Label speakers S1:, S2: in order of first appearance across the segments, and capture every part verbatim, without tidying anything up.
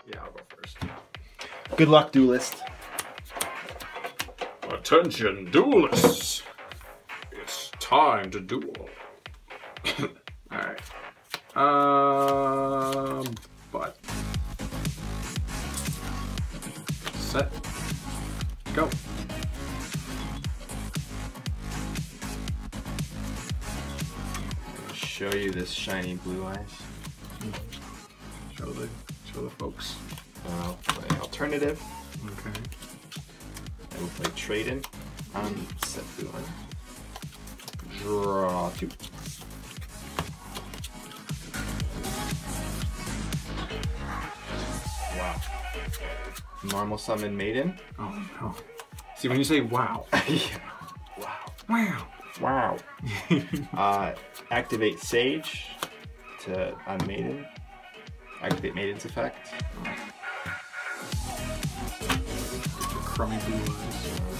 S1: Yeah, I'll go first.
S2: Good luck, duelist.
S1: Attention, duelists! It's time to duel. Alright. Um, but. Set. Go.
S2: I'll show you this shiny blue eyes.
S1: Show the, show the folks.
S2: I'll play alternative.
S1: Okay.
S2: I will play trade in on set blue line. Draw two. Wow. Normal summon maiden.
S1: Oh no. See, when you say wow.
S2: Yeah. Wow.
S1: Wow.
S2: Wow. uh, activate Sage to on maiden. Activate maiden's effect.
S1: Crummy blue eyes.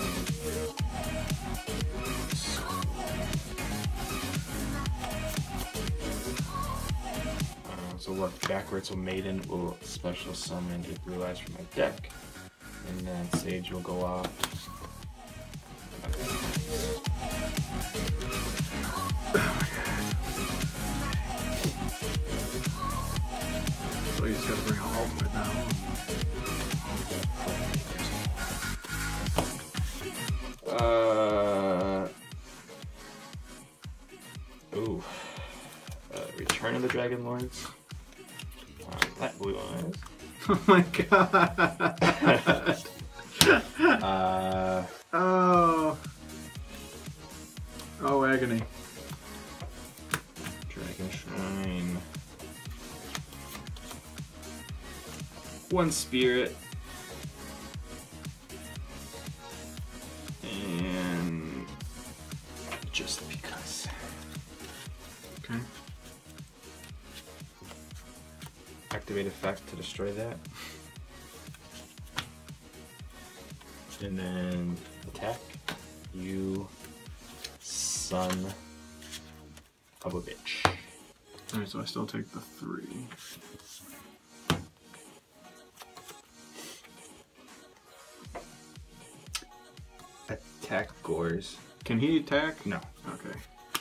S2: Uh, so work backwards, so maiden will special summon a blue eyes from my deck. And then Sage will go off.
S1: So you just gotta bring out ultimate now.
S2: Uh, ooh. Uh, Return of the Dragon Lords. Uh, that blue eyes.
S1: Oh my god.
S2: uh,
S1: oh. Oh, agony.
S2: Dragon Shrine. One spirit. And just because.
S1: Okay.
S2: Activate effect to destroy that. And then attack. You son of a bitch.
S1: Alright, so I still take the three.
S2: Attack Gores.
S1: Can he attack?
S2: No.
S1: Okay.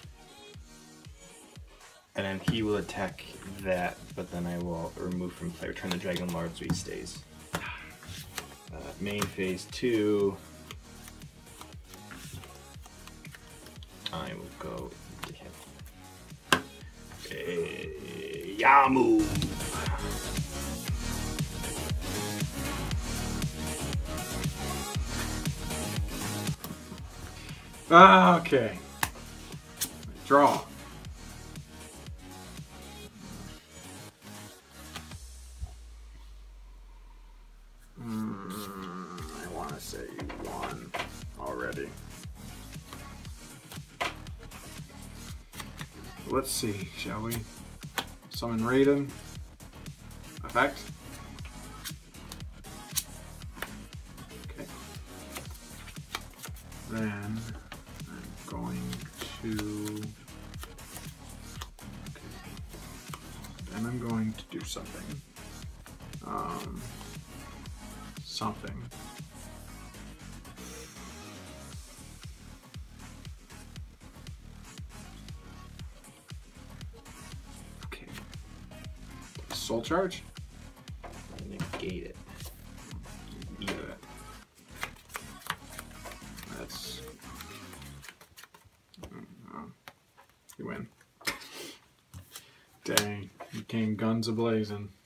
S2: And then he will attack that, but then I will remove from play. Return the Dragon Lord so he stays. Uh, main phase two. I will go into him. Uh, Yamu!
S1: Ah, okay. Draw. Mm, I want to say you won already. Let's see, shall we? Summon Raiden. Effect. Okay. Then I'm going to. Okay. Then I'm going to do something. Um. Something. Okay. Soul charge?
S2: Negate it.
S1: Yeah. That's. Oh. You win. Dang, you came guns a blazing.